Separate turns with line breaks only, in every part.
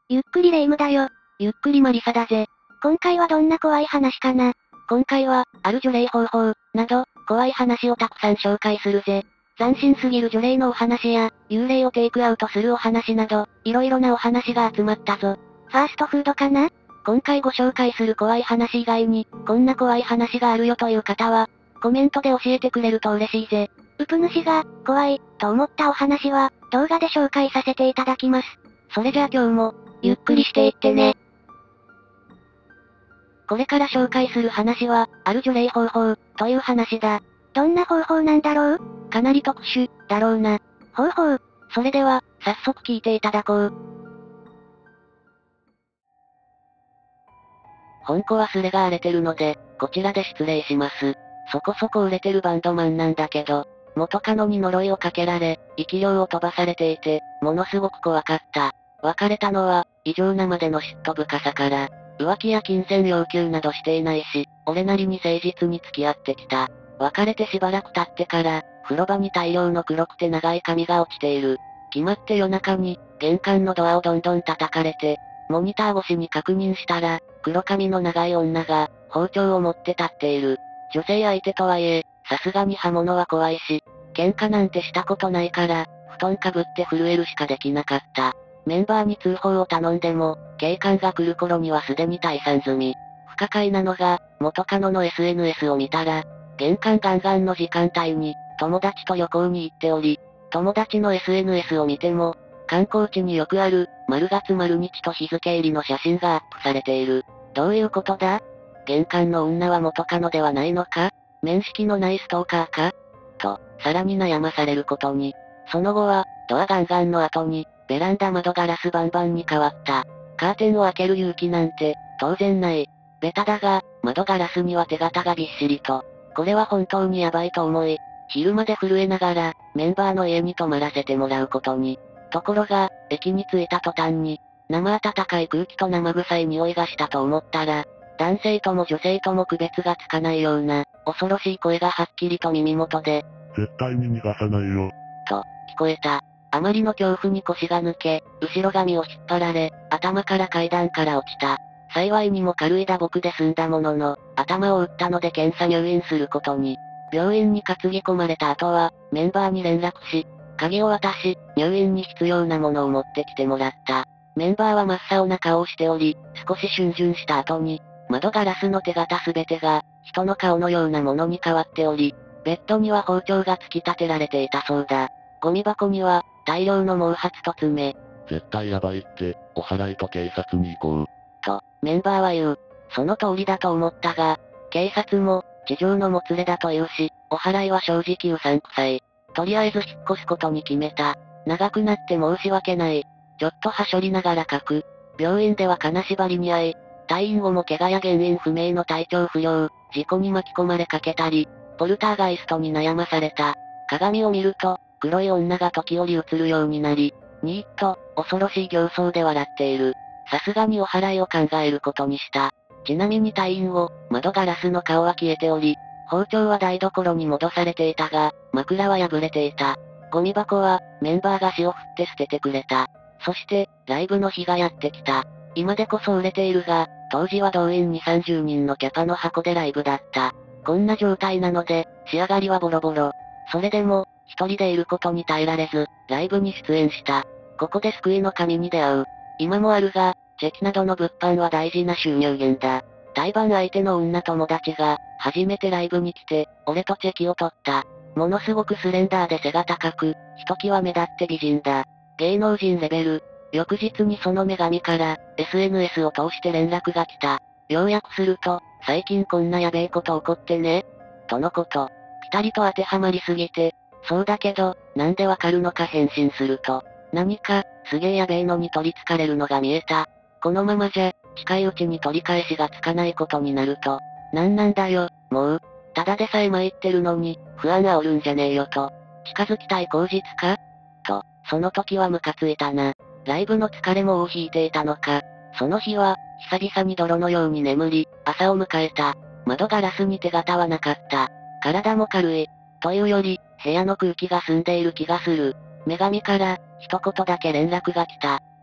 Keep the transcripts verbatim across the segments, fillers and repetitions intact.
ゆっくりレ夢ムだよ。
ゆっくりマリサだぜ。
今回はどんな怖い話かな？
今回は、ある除霊方法、など、怖い話をたくさん紹介するぜ。斬新すぎる除霊のお話や、幽霊をテイクアウトするお話など、いろいろなお話が集まったぞ。
ファーストフードかな？
今回ご紹介する怖い話以外に、こんな怖い話があるよという方は、コメントで教えてくれると嬉しいぜ。
うぷ主が、怖い、と思ったお話は、動画で紹介させていただきます。
それじゃあ今日も、ゆっくりしていってね。これから紹介する話は、ある除霊方法、という話だ。
どんな方法なんだろう？
かなり特殊、だろうな。
方法。
それでは、早速聞いていただこう。本庫忘れが荒れてるので、こちらで失礼します。そこそこ売れてるバンドマンなんだけど、元カノに呪いをかけられ、生き量を飛ばされていて、ものすごく怖かった。別れたのは、異常なまでの嫉妬深さから、浮気や金銭要求などしていないし、俺なりに誠実に付き合ってきた。別れてしばらく経ってから、風呂場に大量の黒くて長い髪が落ちている。決まって夜中に、玄関のドアをどんどん叩かれて、モニター越しに確認したら、黒髪の長い女が、包丁を持って立っている。女性相手とはいえ、さすがに刃物は怖いし、喧嘩なんてしたことないから、布団かぶって震えるしかできなかった。メンバーに通報を頼んでも、警官が来る頃にはすでに退散済み。不可解なのが、元カノの エスエヌエス を見たら、玄関ガンガンの時間帯に、友達と旅行に行っており、友達の エスエヌエス を見ても、観光地によくある、丸月丸日と日付入りの写真がアップされている。どういうことだ？玄関の女は元カノではないのか？面識のないストーカーか？と、さらに悩まされることに。その後は、ドアガンガンの後に、ベランダ窓ガラスバンバンに変わった。カーテンを開ける勇気なんて、当然ない。ベタだが、窓ガラスには手形がびっしりと。これは本当にヤバいと思い、昼まで震えながら、メンバーの家に泊まらせてもらうことに。ところが、駅に着いた途端に、生暖かい空気と生臭い匂いがしたと思ったら、男性とも女性とも区別がつかないような、恐ろしい声がはっきりと耳元で、
絶対に逃がさないよ。
と、聞こえた。あまりの恐怖に腰が抜け、後ろ髪を引っ張られ、頭から階段から落ちた。幸いにも軽い打撲で済んだものの、頭を打ったので検査入院することに。病院に担ぎ込まれた後は、メンバーに連絡し、鍵を渡し、入院に必要なものを持ってきてもらった。メンバーは真っ青な顔をしており、少し逡巡した後に、窓ガラスの手形すべてが、人の顔のようなものに変わっており、ベッドには包丁が突き立てられていたそうだ。ゴミ箱には、大量の毛髪と爪。
絶対ヤバいって、お祓いと警察に行こう。
と、メンバーは言う。その通りだと思ったが、警察も、地上のもつれだと言うし、お祓いは正直うさんくさい。とりあえず引っ越すことに決めた。長くなって申し訳ない。ちょっとはしょりながら書く。病院では金縛りに遭い、退院後も怪我や原因不明の体調不良、事故に巻き込まれかけたり、ポルターガイストに悩まされた。鏡を見ると、黒い女が時折映るようになり、ニーッと、恐ろしい形相で笑っている。さすがにお祓いを考えることにした。ちなみに退院後、窓ガラスの顔は消えており、包丁は台所に戻されていたが、枕は破れていた。ゴミ箱は、メンバーが塩振って捨ててくれた。そして、ライブの日がやってきた。今でこそ売れているが、当時は動員に、さんじゅうにんのキャパの箱でライブだった。こんな状態なので、仕上がりはボロボロ。それでも、一人でいることに耐えられず、ライブに出演した。ここで救いの神に出会う。今もあるが、チェキなどの物販は大事な収入源だ。対バン相手の女友達が、初めてライブに来て、俺とチェキを取った。ものすごくスレンダーで背が高く、ひときわ目立って美人だ。芸能人レベル。翌日にその女神から、エスエヌエス を通して連絡が来た。要約すると、最近こんなやべえこと起こってね。とのこと。ピタリと当てはまりすぎて、そうだけど、なんでわかるのか返信すると、何か、すげえやべえのに取り憑かれるのが見えた。このままじゃ、近いうちに取り返しがつかないことになると。なんなんだよ、もう。ただでさえ参ってるのに、不安煽るんじゃねえよと。近づきたい口実かと、その時はムカついたな。ライブの疲れも尾を引いていたのか。その日は、久々に泥のように眠り、朝を迎えた。窓ガラスに手形はなかった。体も軽い。というより、部屋の空気が澄んでいる気がする。女神から、一言だけ連絡が来た。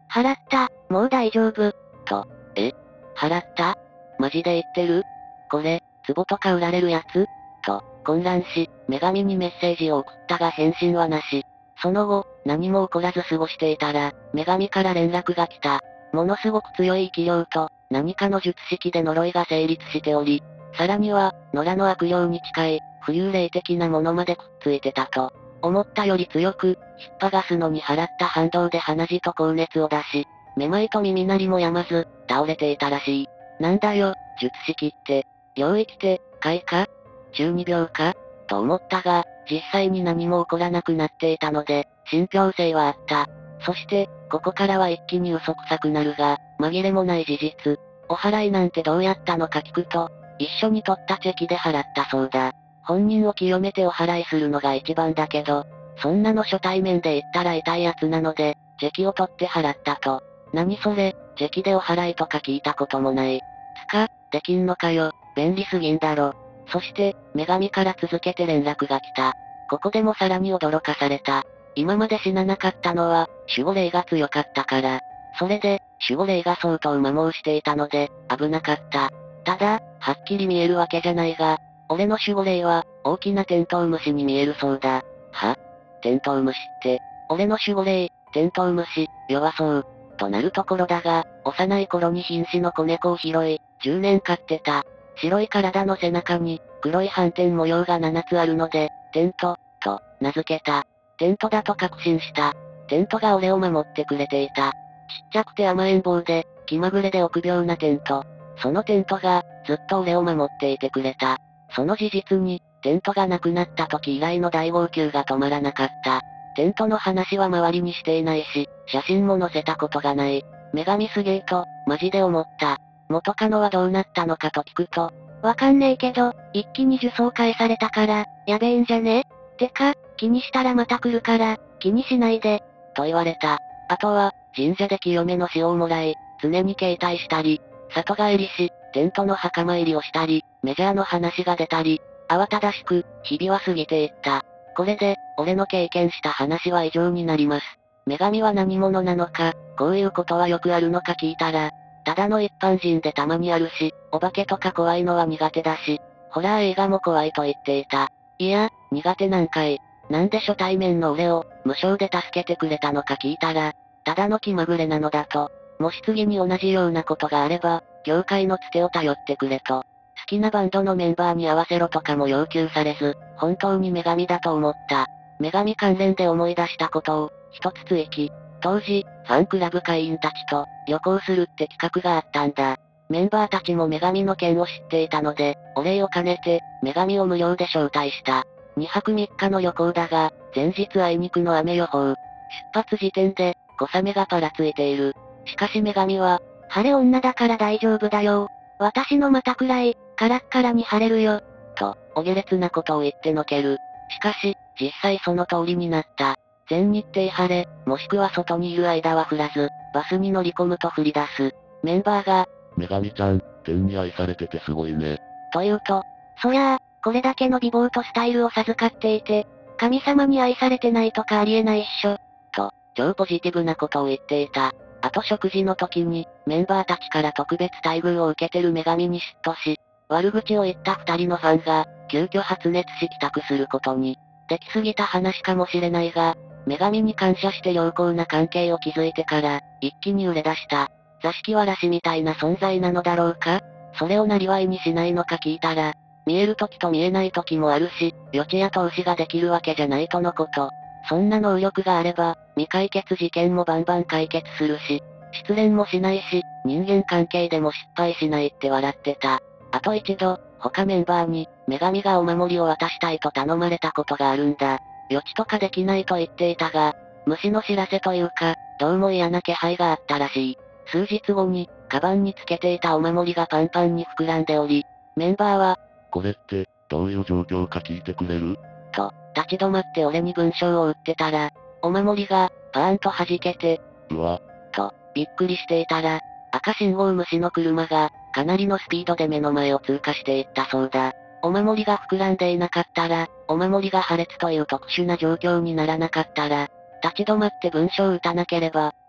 払った、もう大丈夫。
と、え払ったマジで言ってるこれ、壺とか売られるやつと、混乱し、女神にメッセージを送ったが返信はなし。その後、何も起こらず過ごしていたら、女神から連絡が来た。ものすごく強い気量と、何かの術式で呪いが成立しており、さらには、野良の悪霊に近い、浮遊霊的なものまでくっついてたと。思ったより強く、引っ張がすのに払った反動で鼻血と高熱を出し、めまいと耳鳴りも止まず、倒れていたらしい。なんだよ、術式って。領域て、快か中二病かと思ったが、実際に何も起こらなくなっていたので、信憑性はあった。そして、ここからは一気に嘘くさくなるが、紛れもない事実。お祓いなんてどうやったのか聞くと、一緒に取ったチェキで払ったそうだ。本人を清めてお祓いするのが一番だけど、そんなの初対面で言ったら痛いやつなので、チェキを取って払ったと。何それ、チェキでお祓いとか聞いたこともない。つか、できんのかよ、便利すぎんだろ。そして、女神から続けて連絡が来た。ここでもさらに驚かされた。今まで死ななかったのは、守護霊が強かったから。それで、守護霊が相当摩耗していたので、危なかった。ただ、はっきり見えるわけじゃないが、俺の守護霊は、大きなテントウムシに見えるそうだ。はテントウムシって、俺の守護霊、テントウムシ、弱そう。となるところだが、幼い頃に瀕死の子猫を拾い、じゅうねん飼ってた。白い体の背中に、黒い斑点模様がななつあるので、テント、と、名付けた。テントだと確信した。テントが俺を守ってくれていた。ちっちゃくて甘えん坊で、気まぐれで臆病なテント。そのテントが、ずっと俺を守っていてくれた。その事実に、テントが亡くなった時以来の大号泣が止まらなかった。テントの話は周りにしていないし、写真も載せたことがない。女神すげえと、マジで思った。元カノはどうなったのかと聞くと、
わかんねえけど、一気に呪詛返されたから、やべえんじゃねてか、気にしたらまた来るから、気にしないで、
と言われた。あとは、神社で清めの塩をもらい、常に携帯したり、里帰りし、テントの墓参りをしたり、メジャーの話が出たり、慌ただしく、日々は過ぎていった。これで、俺の経験した話は以上になります。女神は何者なのか、こういうことはよくあるのか聞いたら、ただの一般人でたまにあるし、お化けとか怖いのは苦手だし、ホラー映画も怖いと言っていた。いや、苦手なんかい。なんで初対面の俺を、無償で助けてくれたのか聞いたら、ただの気まぐれなのだと。もし次に同じようなことがあれば、業界のつてを頼ってくれと。好きなバンドのメンバーに合わせろとかも要求されず、本当に女神だと思った。女神関連で思い出したことを、一つ追記。当時、ファンクラブ会員たちと、旅行するって企画があったんだ。メンバーたちも女神の件を知っていたので、お礼を兼ねて、女神を無料で招待した。にはくみっかの旅行だが、前日あいにくの雨予報。出発時点で、小雨がパラついている。しかし女神は、
晴れ女だから大丈夫だよ。私の股くらい、カラッカラに晴れるよ。
と、お下劣なことを言ってのける。しかし、実際その通りになった。全日程晴れ、もしくは外にいる間は降らず、バスに乗り込むと降り出す。メンバーが、
女神ちゃん、天に愛されててすごいね。
と言うと、
そりゃあ、これだけの美貌とスタイルを授かっていて、神様に愛されてないとかありえないっしょ。
と、超ポジティブなことを言っていた。あと食事の時に、メンバーたちから特別待遇を受けてる女神に嫉妬し、悪口を言った二人のファンが、急遽発熱し帰宅することに。できすぎた話かもしれないが、女神に感謝して良好な関係を築いてから、一気に売れ出した。座敷わらしみたいな存在なのだろうか？それをなりわいにしないのか聞いたら、見える時と見えない時もあるし、予知や投資ができるわけじゃないとのこと。そんな能力があれば、未解決事件もバンバン解決するし、失恋もしないし、人間関係でも失敗しないって笑ってた。あと一度、他メンバーに、女神がお守りを渡したいと頼まれたことがあるんだ。予知とかできないと言っていたが、虫の知らせというか、どうも嫌な気配があったらしい。数日後に、カバンにつけていたお守りがパンパンに膨らんでおり、メンバーは、
これって、どういう状況か聞いてくれる？
と、立ち止まって俺に文章を打ってたら、お守りが、パーンと弾けて、
うわ。
と、びっくりしていたら、赤信号無視の車が、かなりのスピードで目の前を通過していったそうだ。お守りが膨らんでいなかったら、お守りが破裂という特殊な状況にならなかったら、立ち止まって文章を打たなければ、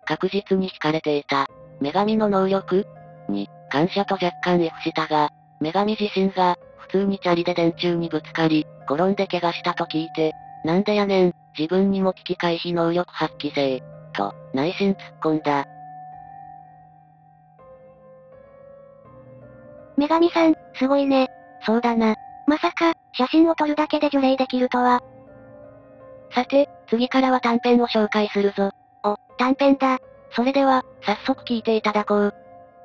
確実に惹かれていた。女神の能力に、感謝と若干 F したが、女神自身が、普通にチャリで電柱にぶつかり、転んで怪我したと聞いて、なんでやねん、自分にも危機回避能力発揮せえ、と、内心突っ込んだ。
女神さん、すごいね。
そうだな。
まさか、写真を撮るだけで除霊できるとは。
さて、次からは短編を紹介するぞ。
お、短編だ。
それでは、早速聞いていただこう。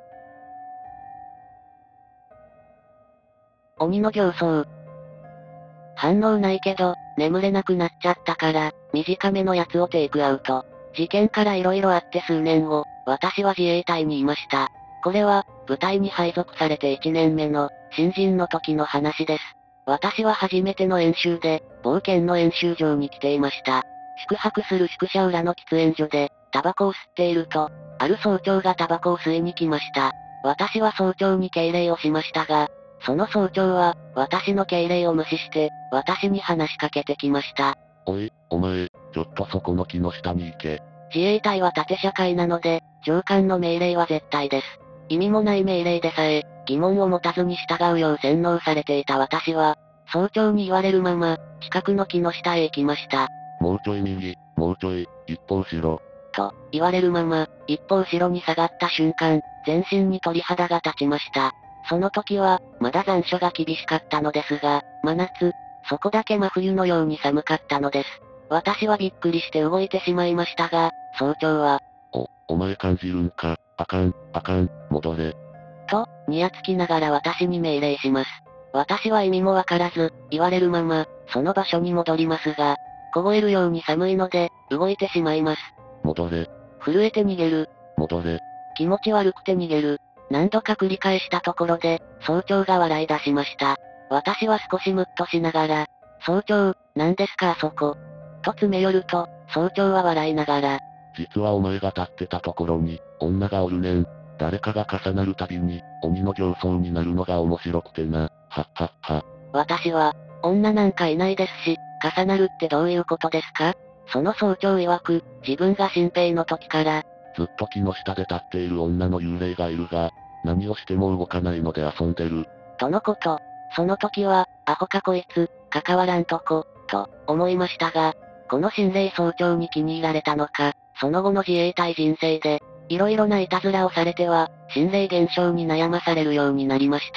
鬼の形相。反応ないけど、眠れなくなっちゃったから、短めのやつをテイクアウト。事件から色々あって数年後、私は自衛隊にいました。これは、部隊に配属されていちねんめの、新人の時の話です。私は初めての演習で、冒険の演習場に来ていました。宿泊する宿舎裏の喫煙所で、タバコを吸っていると、ある総長がタバコを吸いに来ました。私は総長に敬礼をしましたが、その総長は、私の敬礼を無視して、私に話しかけてきました。
おい、お前、ちょっとそこの木の下に行け。
自衛隊は縦社会なので、上官の命令は絶対です。意味もない命令でさえ、疑問を持たずに従うよう洗脳されていた私は、総長に言われるまま、近くの木の下へ行きました。
もうちょい右、もうちょい、一歩後ろ。
と、言われるまま、一歩後ろに下がった瞬間、全身に鳥肌が立ちました。その時は、まだ残暑が厳しかったのですが、真夏、そこだけ真冬のように寒かったのです。私はびっくりして動いてしまいましたが、総長は、
お、お前感じるんか、あかん、あかん、戻れ。
と、にやつきながら私に命令します。私は意味もわからず、言われるまま、その場所に戻りますが、凍えるように寒いので、動いてしまいます。
戻れ。
震えて逃げる。
戻れ。
気持ち悪くて逃げる。何度か繰り返したところで、総長が笑い出しました。私は少しムッとしながら、総長、何ですかあそこ。と詰め寄ると、総長は笑いながら、
実はお前が立ってたところに、女がおるねん。誰かが重なるたびに、鬼の形相になるのが面白くてな。はっはっは。
私は、女なんかいないですし、重なるってどういうことですか？その総長曰く、自分が新兵の時から、
ずっと木の下で立っている女の幽霊がいるが、何をしても動かないので遊んでる。
とのこと。その時は、アホかこいつ、関わらんとこ、と、思いましたが、この心霊総長に気に入られたのか、その後の自衛隊人生で、いろいろないたずらをされては、心霊現象に悩まされるようになりました。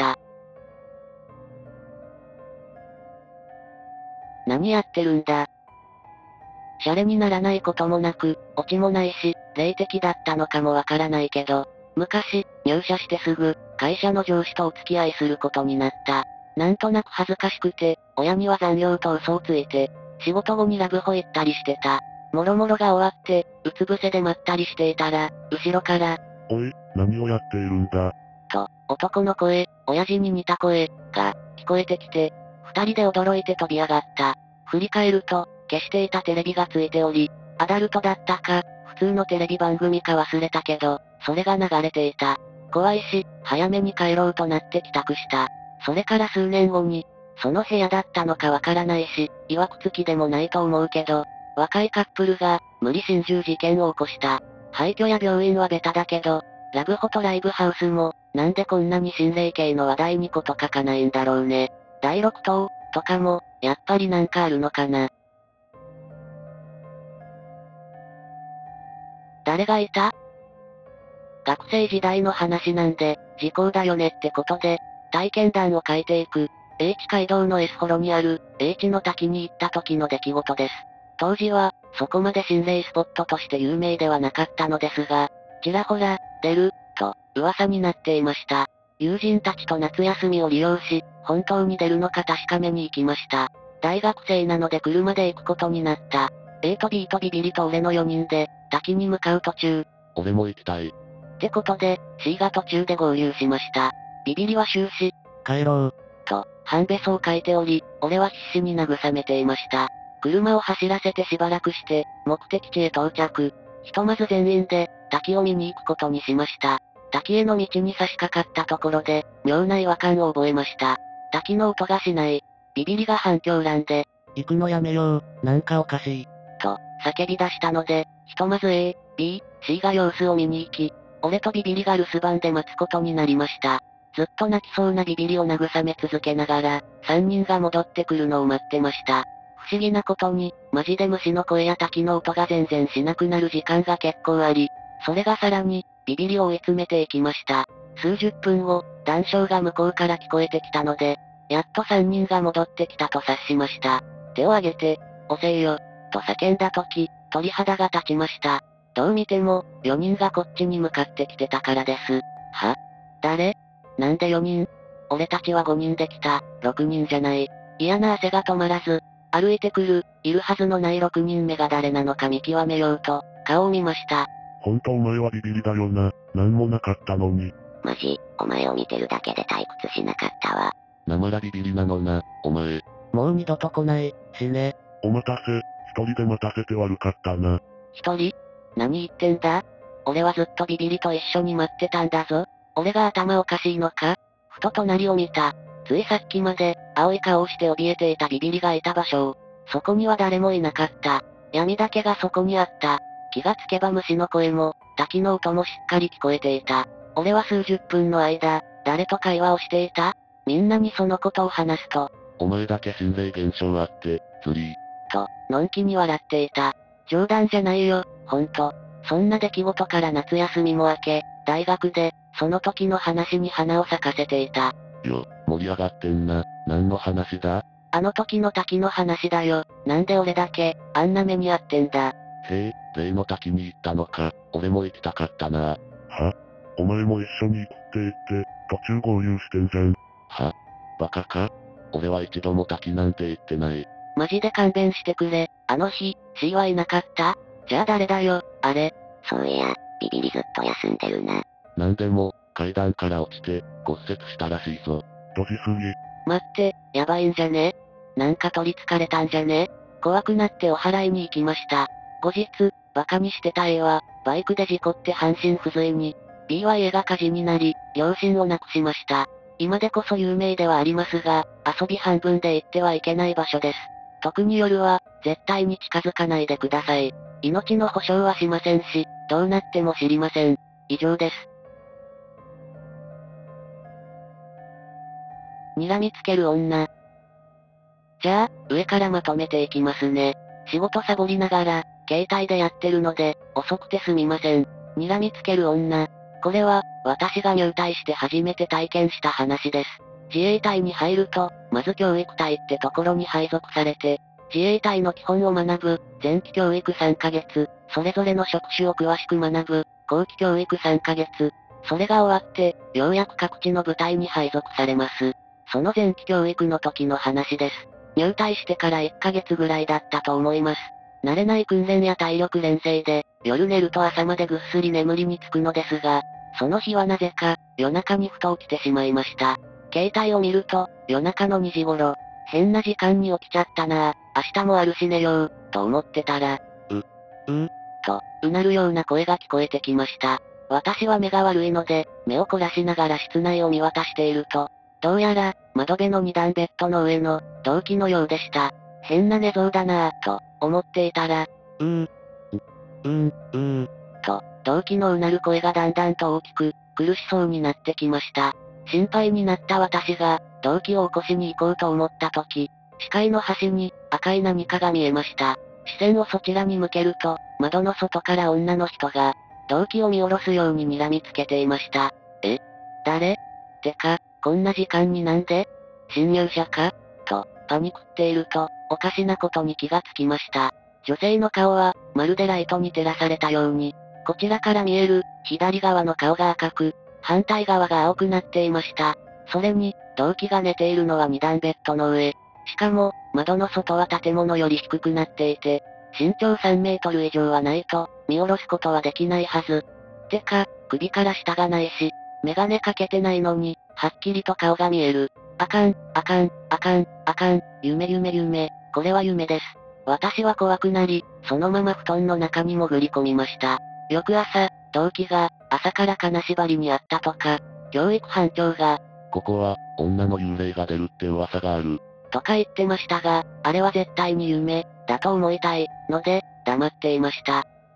何やってるんだ。シャレにならないこともなく、オチもないし、霊的だったのかもわからないけど、昔、入社してすぐ、会社の上司とお付き合いすることになった。なんとなく恥ずかしくて、親には残業と嘘をついて、仕事後にラブホ行ったりしてた。もろもろが終わって、うつ伏せでまったりしていたら、後ろから、
おい、何をやっているんだ。
と、男の声、親父に似た声、が、聞こえてきて、二人で驚いて飛び上がった。振り返ると、消していたテレビがついており、アダルトだったか、普通のテレビ番組か忘れたけど、それが流れていた。怖いし、早めに帰ろうとなって帰宅した。それから数年後に、その部屋だったのかわからないし、曰くつきでもないと思うけど、若いカップルが、無理心中事件を起こした。廃墟や病院はベタだけど、ラブホとライブハウスも、なんでこんなに心霊系の話題にこと書かないんだろうね。だいろく棟、とかも、やっぱりなんかあるのかな。誰がいた？学生時代の話なんで、時効だよねってことで、体験談を書いていく。H 街道の S ホロにある、H の滝に行った時の出来事です。当時は、そこまで心霊スポットとして有名ではなかったのですが、ちらほら、出る、と、噂になっていました。友人たちと夏休みを利用し、本当に出るのか確かめに行きました。大学生なので車で行くことになった。A と B とビビリと俺のよにんで、滝に向かう途中。
俺も行きたい。
ってことで、C が途中で合流しました。ビビリは終始、帰ろう、と、半べそを書いており、俺は必死に慰めていました。車を走らせてしばらくして、目的地へ到着。ひとまず全員で、滝を見に行くことにしました。滝への道に差し掛かったところで、妙な違和感を覚えました。滝の音がしない。ビビリが反響欄で、行くのやめよう、なんかおかしい。と、叫び出したので、ひとまず A、 B、C が様子を見に行き、俺とビビリが留守番で待つことになりました。ずっと泣きそうなビビリを慰め続けながら、三人が戻ってくるのを待ってました。不思議なことに、マジで虫の声や滝の音が全然しなくなる時間が結構あり、それがさらに、ビビリを追い詰めていきました。数十分後、談笑が向こうから聞こえてきたので、やっと三人が戻ってきたと察しました。手を挙げて、押せよ、と叫んだ時、鳥肌が立ちました。どう見ても、よにんがこっちに向かってきてたからです。は？誰？なんでよにん？俺たちはごにんで来た、ろくにんじゃない。嫌な汗が止まらず、歩いてくる、いるはずのないろくにんめが誰なのか見極めようと、顔を見ました。
ほんとお前はビビリだよな、なんもなかったのに。
マジ、お前を見てるだけで退屈しなかったわ。
なまらビビリなのな、お前。
もう二度と来ない、死ね。
お待たせ、一人で待たせて悪かったな。
一人？何言ってんだ？俺はずっとビビリと一緒に待ってたんだぞ。俺が頭おかしいのか？ふと隣を見た。ついさっきまで、青い顔をして怯えていたビビリがいた場所を。そこには誰もいなかった。闇だけがそこにあった。気がつけば虫の声も、滝の音もしっかり聞こえていた。俺は数十分の間、誰と会話をしていた？みんなにそのことを話すと、
お前だけ心霊現象あって、ツリー。
と、のんきに笑っていた。冗談じゃないよ、ほんと。そんな出来事から夏休みも明け、大学で、その時の話に花を咲かせていた。
よ、盛り上がってんな。何の話だ？
あの時の滝の話だよ。なんで俺だけ、あんな目に遭ってんだ。
へえ、例の滝に行ったのか。俺も行きたかったな。
は？お前も一緒に行くって言って、途中合流してんじゃん。
は？バカか？俺は一度も滝なんて行ってない。
マジで勘弁してくれ。あの日、C はいなかった？じゃあ誰だよ、あれ。
そういや、ビビリずっと休んでるな。
なんでも、階段から落ちて、骨折したらしいぞ。
ドジすぎ。
待って、やばいんじゃね？なんか取り憑かれたんじゃね？怖くなってお祓いに行きました。後日、バカにしてた A は、バイクで事故って半身不随に、B は家が火事になり、両親を亡くしました。今でこそ有名ではありますが、遊び半分で行ってはいけない場所です。特に夜は、絶対に近づかないでください。命の保証はしませんし、どうなっても知りません。以上です。睨みつける女。じゃあ、上からまとめていきますね。仕事サボりながら、携帯でやってるので、遅くてすみません。睨みつける女。これは、私が入隊して初めて体験した話です。自衛隊に入ると、まず教育隊ってところに配属されて、自衛隊の基本を学ぶ、前期教育さんかげつ、それぞれの職種を詳しく学ぶ、後期教育さんかげつ、それが終わって、ようやく各地の部隊に配属されます。その前期教育の時の話です。入隊してからいっかげつぐらいだったと思います。慣れない訓練や体力練成で、夜寝ると朝までぐっすり眠りにつくのですが、その日はなぜか、夜中にふと起きてしまいました。携帯を見ると、夜中のにじ頃、変な時間に起きちゃったなぁ、明日もあるし寝よう、と思ってたら、
う、う
と、うなるような声が聞こえてきました。私は目が悪いので、目を凝らしながら室内を見渡していると、どうやら、窓辺の二段ベッドの上の、同期のようでした。変な寝相だなぁ、と、思っていたら、
うーん、う、うーん、うーん、
と、同期のうなる声がだんだんと大きく、苦しそうになってきました。心配になった私が、同期を起こしに行こうと思った時、視界の端に、赤い何かが見えました。視線をそちらに向けると、窓の外から女の人が、同期を見下ろすように睨みつけていました。え？誰？てか、こんな時間になんで？侵入者か？と、パニクっていると、おかしなことに気がつきました。女性の顔は、まるでライトに照らされたように、こちらから見える、左側の顔が赤く、反対側が青くなっていました。それに、同期が寝ているのは二段ベッドの上。しかも、窓の外は建物より低くなっていて、身長さんメートル以上はないと、見下ろすことはできないはず。てか、首から下がないし、メガネかけてないのに、はっきりと顔が見える。あかん、あかん、あかん、あかん、夢夢夢、これは夢です。私は怖くなり、そのまま布団の中に潜り込みました。翌朝、同期が、朝から金縛りにあったとか、教育班長が、
ここは、女の幽霊が出るって噂がある。
とか言ってましたが、あれは絶対に夢、だと思いたい、ので、黙っていました。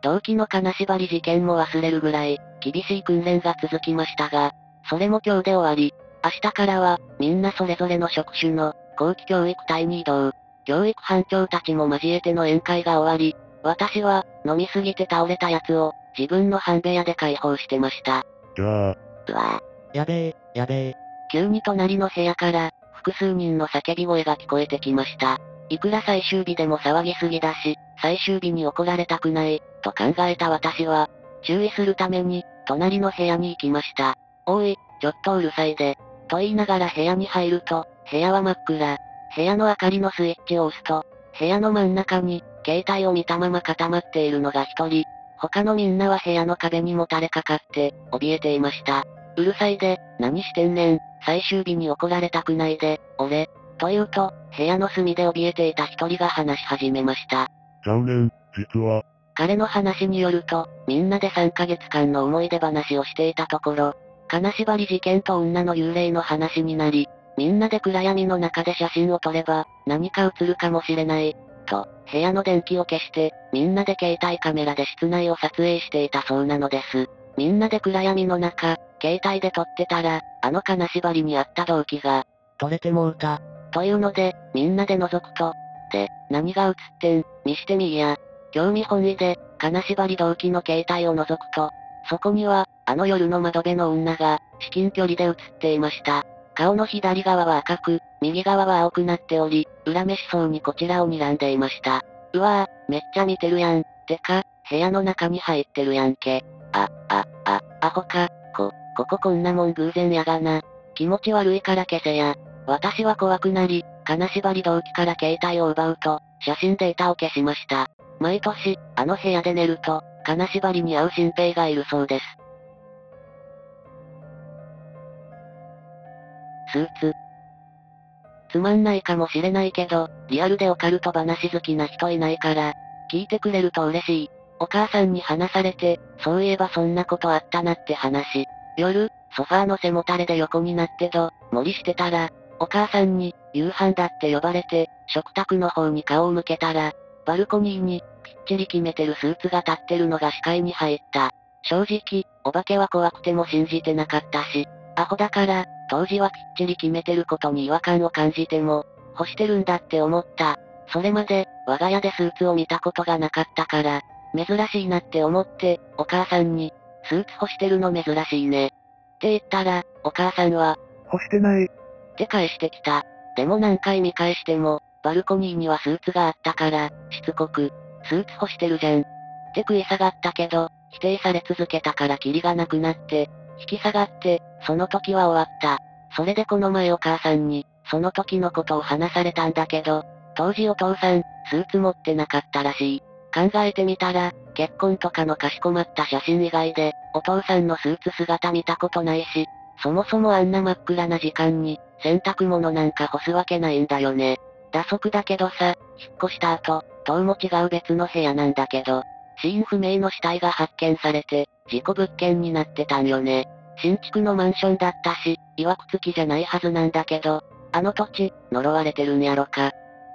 同期の金縛り事件も忘れるぐらい、厳しい訓練が続きましたが、それも今日で終わり。明日からは、みんなそれぞれの職種の、後期教育隊に移動。教育班長たちも交えての宴会が終わり、私は、飲みすぎて倒れた奴を、自分の半部屋で解放してました。
じゃあ、
うわ
ぁ。やべえ、やべえ。
急に隣の部屋から、複数人の叫び声が聞こえてきました。いくら最終日でも騒ぎすぎだし、最終日に怒られたくない、と考えた私は、注意するために、隣の部屋に行きました。おい、ちょっとうるさいで。と言いながら部屋に入ると、部屋は真っ暗。部屋の明かりのスイッチを押すと、部屋の真ん中に、携帯を見たまま固まっているのが一人。他のみんなは部屋の壁にもたれかかって、怯えていました。うるさいで、何してんねん、最終日に怒られたくないで、俺。と言うと、部屋の隅で怯えていた一人が話し始めました。
ちゃうねん、実は。
彼の話によると、みんなでさんかげつかんの思い出話をしていたところ、金縛り事件と女の幽霊の話になり、みんなで暗闇の中で写真を撮れば、何か映るかもしれない、と、部屋の電気を消して、みんなで携帯カメラで室内を撮影していたそうなのです。みんなで暗闇の中、携帯で撮ってたら、あの金縛りにあった動機が、
撮れてもうた。
というので、みんなで覗くと、で、何が映ってん、見してみいや。興味本位で、金縛り動機の携帯を覗くと、そこには、あの夜の窓辺の女が、至近距離で映っていました。顔の左側は赤く、右側は青くなっており、恨めしそうにこちらを睨んでいました。うわぁ、めっちゃ見てるやん。てか、部屋の中に入ってるやんけ。あ、あ、あ、アホか。こ、こここんなもん偶然やがな。気持ち悪いから消せや。私は怖くなり、金縛り動機から携帯を奪うと、写真データを消しました。毎年、あの部屋で寝ると、金縛りに会う新兵がいるそうです。スーツ。つまんないかもしれないけど、リアルでオカルト話好きな人いないから、聞いてくれると嬉しい。お母さんに話されて、そういえばそんなことあったなって話。夜、ソファーの背もたれで横になってど、森してたら、お母さんに、夕飯だって呼ばれて、食卓の方に顔を向けたら、バルコニーに、ぴっちり決めてるスーツが立ってるのが視界に入った。正直、お化けは怖くても信じてなかったし、アホだから、当時はぴっちり決めてることに違和感を感じても、干してるんだって思った。それまで、我が家でスーツを見たことがなかったから、珍しいなって思って、お母さんに、スーツ干してるの珍しいね。って言ったら、お母さんは、
干してない。
って返してきた。でも何回見返しても、バルコニーにはスーツがあったから、しつこく、スーツ干してるじゃん。って食い下がったけど、否定され続けたからキリがなくなって、引き下がって、その時は終わった。それでこの前お母さんに、その時のことを話されたんだけど、当時お父さん、スーツ持ってなかったらしい。考えてみたら、結婚とかのかしこまった写真以外で、お父さんのスーツ姿見たことないし、そもそもあんな真っ暗な時間に、洗濯物なんか干すわけないんだよね。打足だけどさ、引っ越した後、どうも違う別の部屋なんだけど、死因不明の死体が発見されて、事故物件になってたんよね。新築のマンションだったし、曰く付きじゃないはずなんだけど、あの土地、呪われてるんやろか。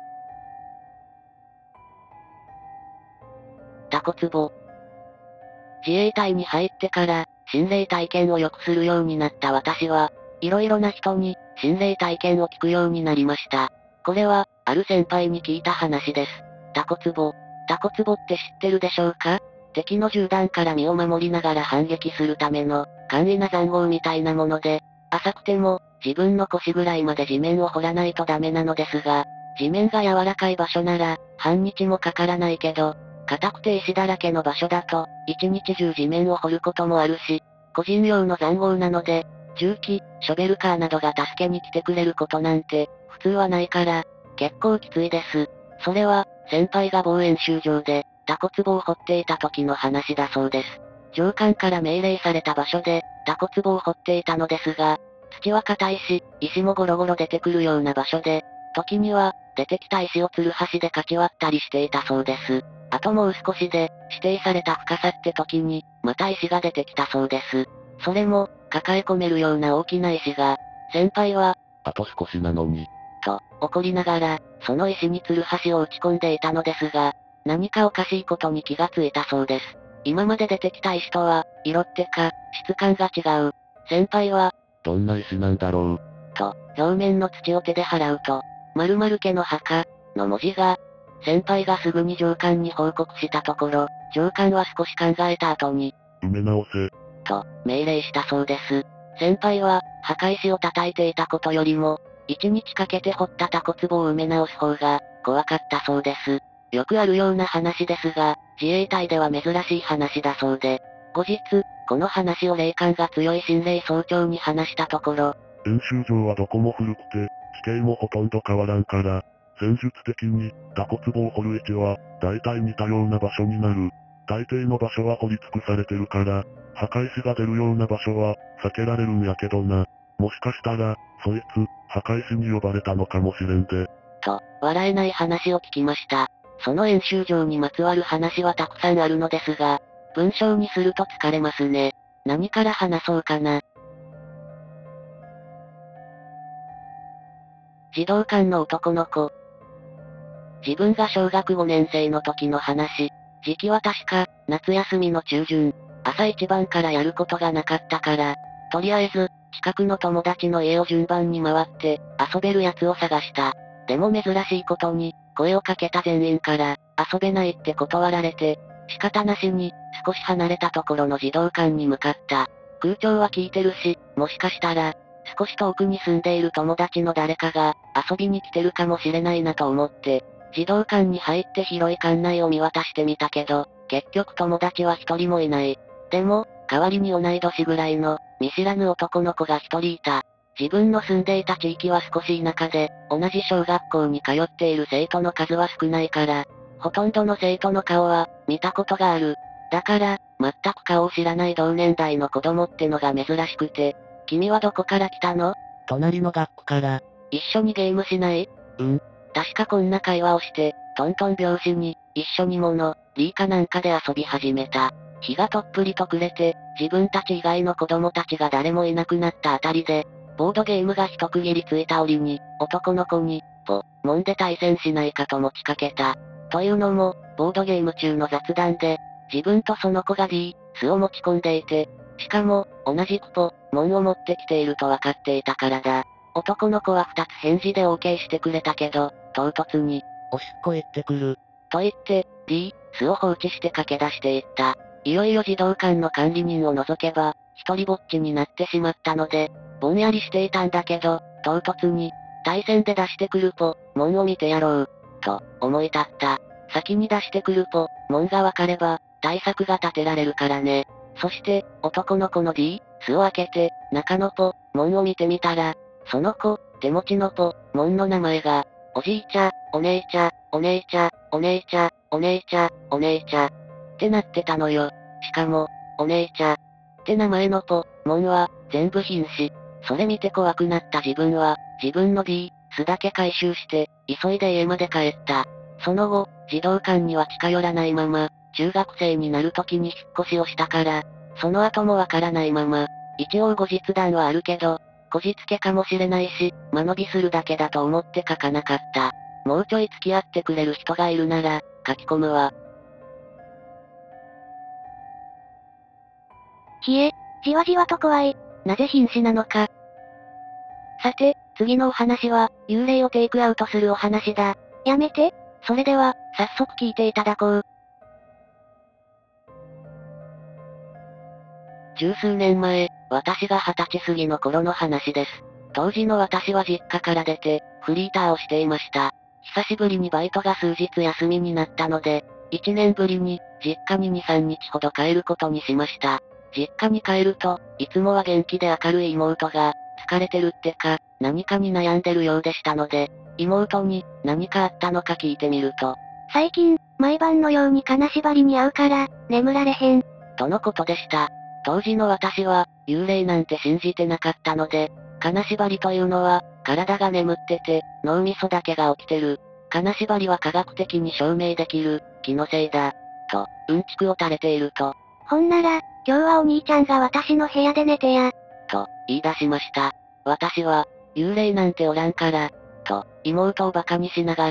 タコツボ。自衛隊に入ってから、心霊体験をよくするようになった私は、いろいろな人に、心霊体験を聞くようになりました。これは、ある先輩に聞いた話です。タコツボ。タコツボって知ってるでしょうか？敵の銃弾から身を守りながら反撃するための、簡易な塹壕みたいなもので、浅くても、自分の腰ぐらいまで地面を掘らないとダメなのですが、地面が柔らかい場所なら、半日もかからないけど、硬くて石だらけの場所だと、一日中地面を掘ることもあるし、個人用の塹壕なので、重機、ショベルカーなどが助けに来てくれることなんて、普通はないから、結構きついです。それは、先輩が防演習場で、タコ壺を掘っていた時の話だそうです。上官から命令された場所で、タコ壺を掘っていたのですが、土は硬いし、石もゴロゴロ出てくるような場所で、時には、出てきた石をつるはしでかち割ったりしていたそうです。あともう少しで、指定された深さって時に、また石が出てきたそうです。それも、抱え込めるような大きな石が、先輩は、
あと少しなのに、
と、怒りながら、その石につるはしを打ち込んでいたのですが、 何かおかしいことに気がついたそうです。今まで出てきた石とは、色ってか、質感が違う。先輩は、
どんな石なんだろう。
と、表面の土を手で払うと、〇〇家の墓、の文字が、先輩がすぐに上官に報告したところ、上官は少し考えた後に、
埋め直せ。
と、命令したそうです。先輩は、墓石を叩いていたことよりも、一日かけて掘ったタコ壺を埋め直す方が、怖かったそうです。よくあるような話ですが、自衛隊では珍しい話だそうで、後日、この話を霊感が強い心霊総長に話したところ、
演習場はどこも古くて、地形もほとんど変わらんから、戦術的に、タコ壺を掘る位置は、大体似たような場所になる。大抵の場所は掘り尽くされてるから、墓石が出るような場所は、避けられるんやけどな。もしかしたら、そいつ、墓石に呼ばれたのかもしれんで。
と、笑えない話を聞きました。その演習場にまつわる話はたくさんあるのですが、文章にすると疲れますね。何から話そうかな。児童館の男の子。自分が小学ごねん生の時の話。時期は確か、夏休みの中旬。朝一番からやることがなかったから、とりあえず、近くの友達の家を順番に回って、遊べるやつを探した。でも珍しいことに、声をかけた全員から、遊べないって断られて、仕方なしに、少し離れたところの児童館に向かった。空調は効いてるし、もしかしたら、少し遠くに住んでいる友達の誰かが、遊びに来てるかもしれないなと思って、児童館に入って広い館内を見渡してみたけど、結局友達は一人もいない。でも、代わりに同い年ぐらいの、見知らぬ男の子が一人いた。自分の住んでいた地域は少し田舎で、同じ小学校に通っている生徒の数は少ないから、ほとんどの生徒の顔は、見たことがある。だから、全く顔を知らない同年代の子供ってのが珍しくて、君はどこから来たの？
隣の学区から。
一緒にゲームしない？
うん。
確かこんな会話をして、トントン拍子に、一緒に物、リーかなんかで遊び始めた。日がとっぷりと暮れて、自分たち以外の子供たちが誰もいなくなったあたりで、ボードゲームが一区切りついた折に、男の子に、ポ、モンで対戦しないかと持ちかけた。というのも、ボードゲーム中の雑談で、自分とその子が D、スを持ち込んでいて、しかも、同じくポ、モンを持ってきていると分かっていたからだ。男の子は二つ返事で OK してくれたけど、唐突に、
おしっこ行ってくる。
と言って、D、スを放置して駆け出していった。いよいよ児童館の管理人を除けば、一人ぼっちになってしまったので、ぼんやりしていたんだけど、唐突に、対戦で出してくるポ、モンを見てやろう、と、思い立った。先に出してくるポ、モンが分かれば、対策が立てられるからね。そして、男の子の D、スを開けて、中のポ、モンを見てみたら、その子、手持ちのポ、モンの名前が、おじいちゃ、お姉ちゃ、お姉ちゃ、お姉ちゃ、お姉ちゃ、お姉ちゃ、ってなってたのよ。しかも、お姉ちゃ、って名前のポ、モンは、全部瀕死。それ見て怖くなった自分は、自分の D、スだけ回収して、急いで家まで帰った。その後、児童館には近寄らないまま、中学生になる時に引っ越しをしたから、その後もわからないまま、一応後日談はあるけど、こじつけかもしれないし、間延びするだけだと思って書かなかった。もうちょい付き合ってくれる人がいるなら、書き込むわ。
ひえ、じわじわと怖い。
なぜ瀕死なのか。さて、次のお話は、幽霊をテイクアウトするお話だ。
やめて。
それでは、早速聞いていただこう。十数年前、私が二十歳過ぎの頃の話です。当時の私は実家から出て、フリーターをしていました。久しぶりにバイトが数日休みになったので、一年ぶりに、実家にに、さんにちほど帰ることにしました。実家に帰ると、いつもは元気で明るい妹が、疲れてるってか、何かに悩んでるようでしたので、妹に、何かあったのか聞いてみると、
最近、毎晩のように金縛りに遭うから、眠られへん。
とのことでした。当時の私は、幽霊なんて信じてなかったので、金縛りというのは、体が眠ってて、脳みそだけが起きてる。金縛りは科学的に証明できる、気のせいだ。と、うんちくを垂れていると、
ほんなら、今日はお兄ちゃんが私の部屋で寝てや。
と、言い出しました。私は、幽霊なんておらんから、と、妹を馬鹿にしながら、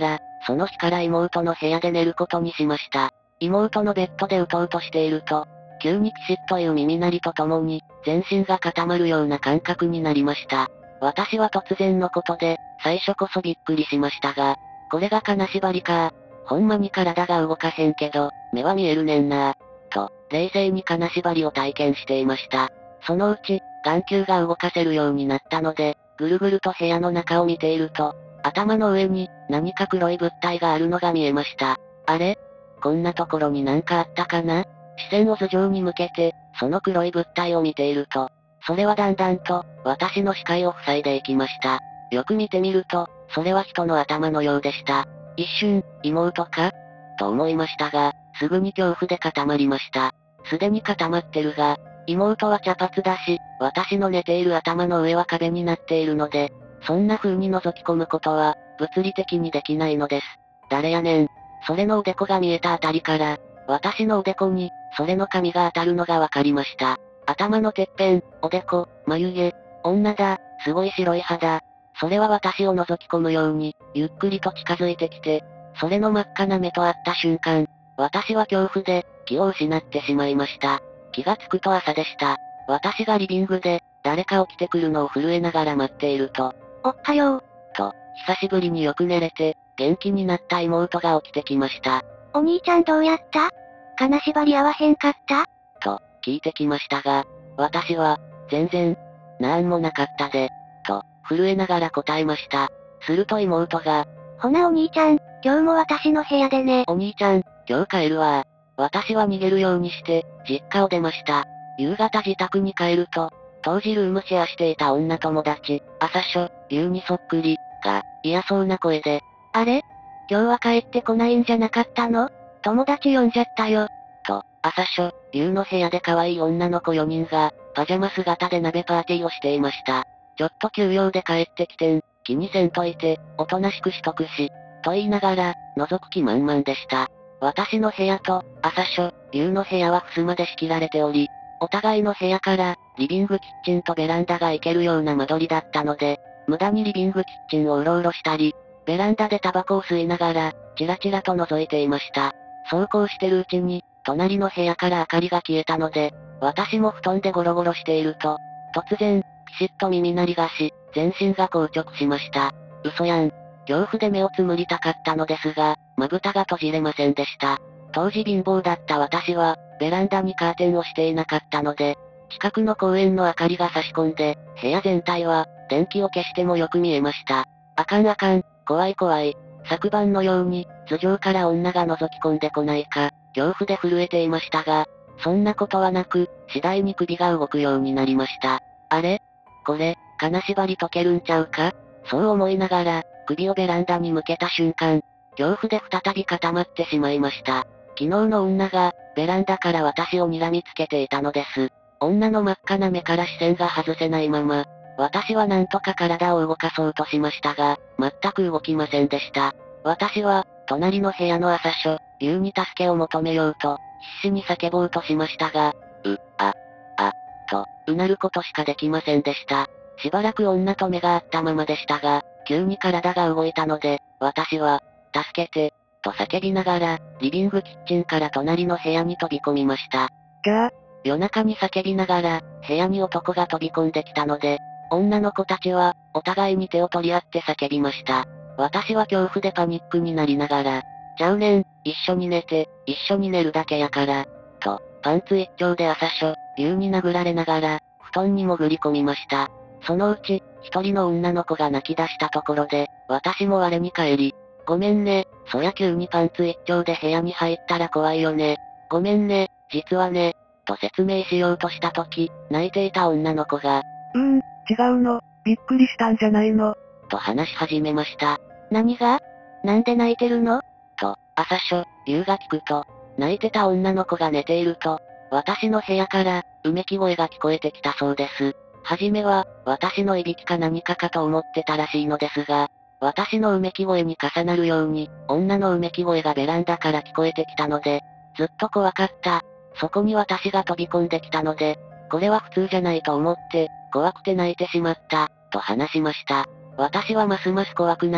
その日から妹の部屋で寝ることにしました。妹のベッドで打とうとしていると、急にキシッという耳鳴りとともに、全身が固まるような感覚になりました。私は突然のことで、最初こそびっくりしましたが、これが金縛りか。ほんまに体が動かへんけど、目は見えるねんな。と、冷静に金縛りを体験していました。そのうち、眼球が動かせるようになったので、ぐるぐると部屋の中を見ていると、頭の上に何か黒い物体があるのが見えました。あれ？こんなところになんかあったかな？視線を頭上に向けて、その黒い物体を見ていると、それはだんだんと、私の視界を塞いでいきました。よく見てみると、それは人の頭のようでした。一瞬、妹かと思いましたが、すぐに恐怖で固まりました。すでに固まってるが、妹は茶髪だし、私の寝ている頭の上は壁になっているので、そんな風に覗き込むことは、物理的にできないのです。誰やねん。それのおでこが見えたあたりから、私のおでこに、それの髪が当たるのがわかりました。頭のてっぺん、おでこ、眉毛、女だ、すごい白い肌。それは私を覗き込むように、ゆっくりと近づいてきて、それの真っ赤な目と会った瞬間、私は恐怖で、気を失ってしまいました。気がつくと朝でした。私がリビングで、誰か起きてくるのを震えながら待っていると、
おっはよう。
と、久しぶりによく寝れて、元気になった妹が起きてきました。
お兄ちゃんどうやった？金縛り合わへんかった？
と、聞いてきましたが、私は、全然、なんもなかったで、と、震えながら答えました。すると妹が、
ほなお兄ちゃん、今日も私の部屋でね。
お兄ちゃん、今日帰るわ。私は逃げるようにして、実家を出ました。夕方自宅に帰ると、当時ルームシェアしていた女友達、朝書、優にそっくり、が、嫌そうな声で、
あれ？今日は帰ってこないんじゃなかったの？友達呼んじゃったよ。
と、朝書、優の部屋で可愛い女の子よにんが、パジャマ姿で鍋パーティーをしていました。ちょっと休養で帰ってきてん、気にせんといて、おとなしくしとくし、と言いながら、覗く気満々でした。私の部屋と、朝書、優の部屋は襖で仕切られており、お互いの部屋から、リビングキッチンとベランダが行けるような間取りだったので、無駄にリビングキッチンをうろうろしたり、ベランダでタバコを吸いながら、チラチラと覗いていました。そうこうしてるうちに、隣の部屋から明かりが消えたので、私も布団でゴロゴロしていると、突然、ピシッと耳鳴りがし、全身が硬直しました。嘘やん。恐怖で目をつむりたかったのですが、まぶたが閉じれませんでした。当時貧乏だった私は、ベランダにカーテンをしていなかったので、近くの公園の明かりが差し込んで、部屋全体は、電気を消してもよく見えました。あかんあかん、怖い怖い。昨晩のように、頭上から女が覗き込んでこないか、恐怖で震えていましたが、そんなことはなく、次第に首が動くようになりました。あれ？これ、金縛り解けるんちゃうか？そう思いながら、首をベランダに向けた瞬間、恐怖で再び固まってしまいました。昨日の女が、ベランダから私を睨みつけていたのです。女の真っ赤な目から視線が外せないまま、私はなんとか体を動かそうとしましたが、全く動きませんでした。私は、隣の部屋の朝書、優に助けを求めようと、必死に叫ぼうとしましたが、う、あ、あ、と、うなることしかできませんでした。しばらく女と目が合ったままでしたが、急に体が動いたので、私は、助けて、と叫びながら、リビングキッチンから隣の部屋に飛び込みました。
じゃあ、
夜中に叫びながら、部屋に男が飛び込んできたので、女の子たちは、お互いに手を取り合って叫びました。私は恐怖でパニックになりながら、ちゃうねん、一緒に寝て、一緒に寝るだけやから、と、パンツ一丁で朝書、優に殴られながら、布団に潜り込みました。そのうち、一人の女の子が泣き出したところで、私も我に返り、ごめんね、そや急にパンツ一丁で部屋に入ったら怖いよね。ごめんね、実はね、と説明しようとしたとき、泣いていた女の子が、
うーん、違うの、びっくりしたんじゃないの。
と話し始めました。
何が？なんで泣いてるの？
と、朝書、優が聞くと、泣いてた女の子が寝ていると、私の部屋から、うめき声が聞こえてきたそうです。はじめは、私のいびきか何かかと思ってたらしいのですが、私のうめき声に重なるように、女のうめき声がベランダから聞こえてきたので、ずっと怖かった。そこに私が飛び込んできたので、これは普通じゃないと思って、怖くて泣いてしまった、と話しました。私はますます怖くなり、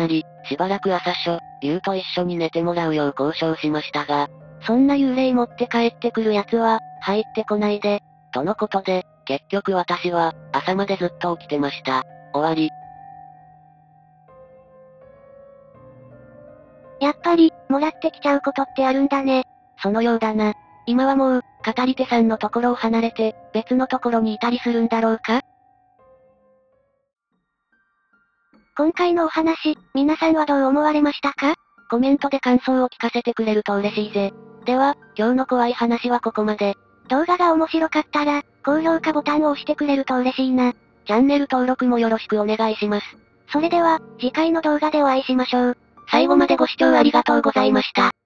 しばらく朝署、優と一緒に寝てもらうよう交渉しましたが、
そんな幽霊持って帰ってくる奴は、入ってこないで。
とのことで、結局私は、朝までずっと起きてました。終わり。
やっぱり、もらってきちゃうことってあるんだね。
そのようだな。
今はもう、語り手さんのところを離れて、別のところにいたりするんだろうか？今回のお話、皆さんはどう思われましたか？
コメントで感想を聞かせてくれると嬉しいぜ。では、今日の怖い話はここまで。
動画が面白かったら、高評価ボタンを押してくれると嬉しいな。
チャンネル登録もよろしくお願いします。
それでは、次回の動画でお会いしましょう。
最後までご視聴ありがとうございました。